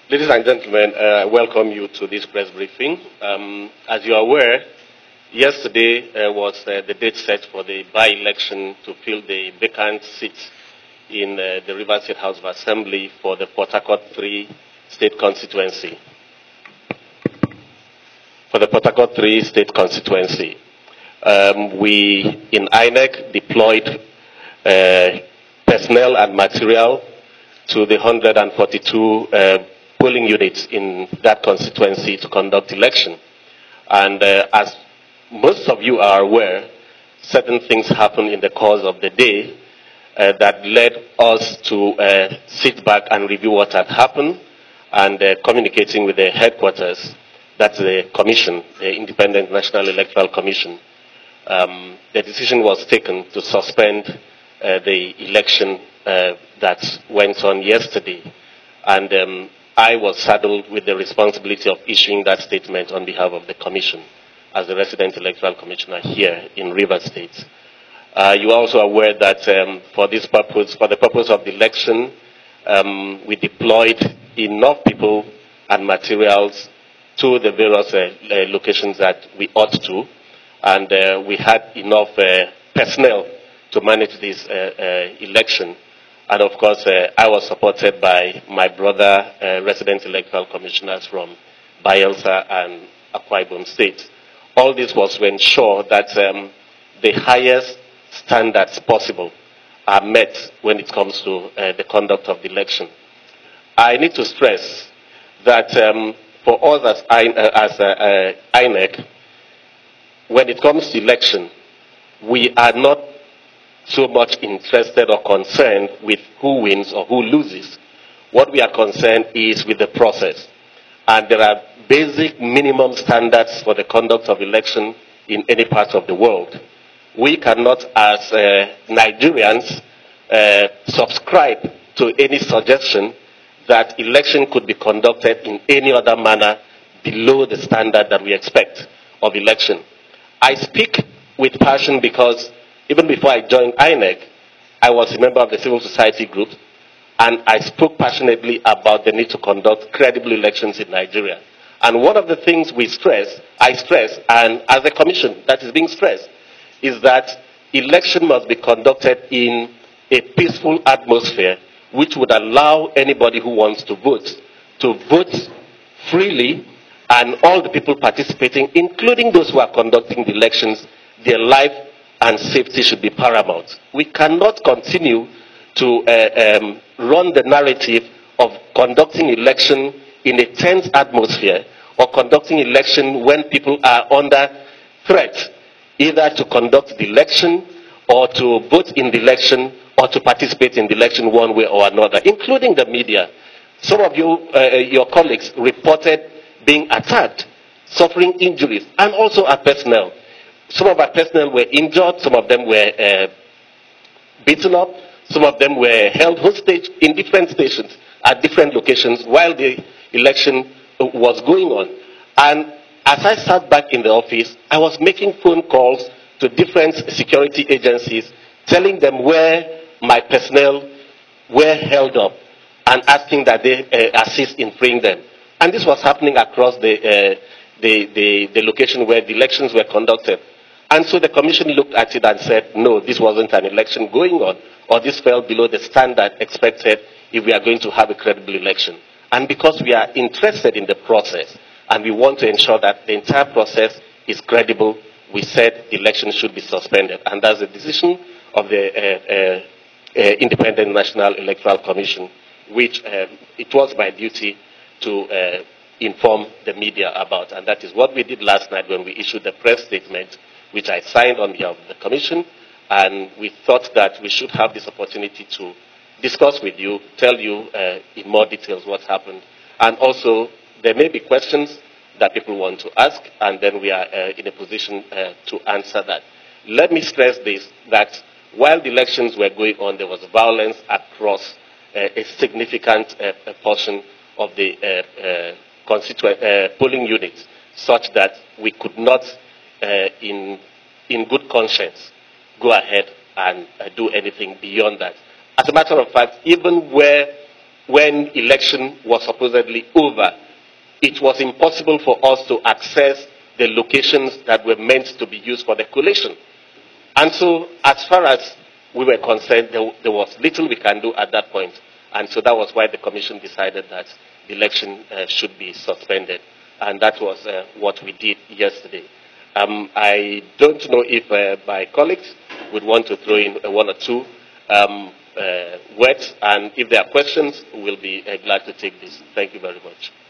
Ladies and gentlemen, I welcome you to this press briefing. As you are aware, yesterday was the date set for the by-election to fill the vacant seats in the Rivers State House of Assembly for the Port Harcourt 3 state constituency. We in INEC deployed personnel and material to the 142 polling units in that constituency to conduct election. And as most of you are aware, certain things happened in the course of the day that led us to sit back and review what had happened and communicating with the headquarters, that's the commission, the Independent National Electoral Commission. The decision was taken to suspend the election that went on yesterday. And I was saddled with the responsibility of issuing that statement on behalf of the Commission as the resident electoral commissioner here in Rivers State. You are also aware that for the purpose of the election, we deployed enough people and materials to the various locations that we ought to, and we had enough personnel to manage this election. And of course, I was supported by my brother, resident electoral commissioners from Bayelsa and Akwa Ibom State. All this was to ensure that the highest standards possible are met when it comes to the conduct of the election. I need to stress that for us as INEC, when it comes to election, we are not so much interested or concerned with who wins or who loses. What we are concerned is with the process. And there are basic minimum standards for the conduct of election in any part of the world. We cannot, as Nigerians, subscribe to any suggestion that election could be conducted in any other manner below the standard that we expect of election. I speak with passion because even before I joined INEC, I was a member of the civil society group, and I spoke passionately about the need to conduct credible elections in Nigeria. And one of the things I stress, and as a commission that is being stressed, is that election must be conducted in a peaceful atmosphere, which would allow anybody who wants to vote freely, and all the people participating, including those who are conducting the elections, their life and safety should be paramount. We cannot continue to run the narrative of conducting election in a tense atmosphere or conducting election when people are under threat, either to conduct the election or to vote in the election or to participate in the election one way or another, including the media. Some of you, your colleagues, reported being attacked, suffering injuries, and also our personnel. Some of our personnel were injured, some of them were beaten up, some of them were held hostage in different stations at different locations while the election was going on. And as I sat back in the office, I was making phone calls to different security agencies, telling them where my personnel were held up and asking that they assist in freeing them. And this was happening across the location where the elections were conducted. And so the commission looked at it and said, no, this wasn't an election going on, or this fell below the standard expected if we are going to have a credible election. And because we are interested in the process, and we want to ensure that the entire process is credible, we said the election should be suspended. And that's the decision of the Independent National Electoral Commission, which it was my duty to inform the media about. And that is what we did last night when we issued the press statement, which I signed on behalf of the Commission, and we thought that we should have this opportunity to discuss with you, tell you in more details what happened. And also, there may be questions that people want to ask, and then we are in a position to answer that. Let me stress this, that while the elections were going on, there was violence across a significant portion of the polling units, such that we could not in good conscience, go ahead and do anything beyond that. As a matter of fact, even where when election was supposedly over, it was impossible for us to access the locations that were meant to be used for the collation. And so, as far as we were concerned, there was little we can do at that point. And so that was why the Commission decided that the election should be suspended. And that was what we did yesterday. I don't know if my colleagues would want to throw in one or two words. And if there are questions, we'll be glad to take this. Thank you very much.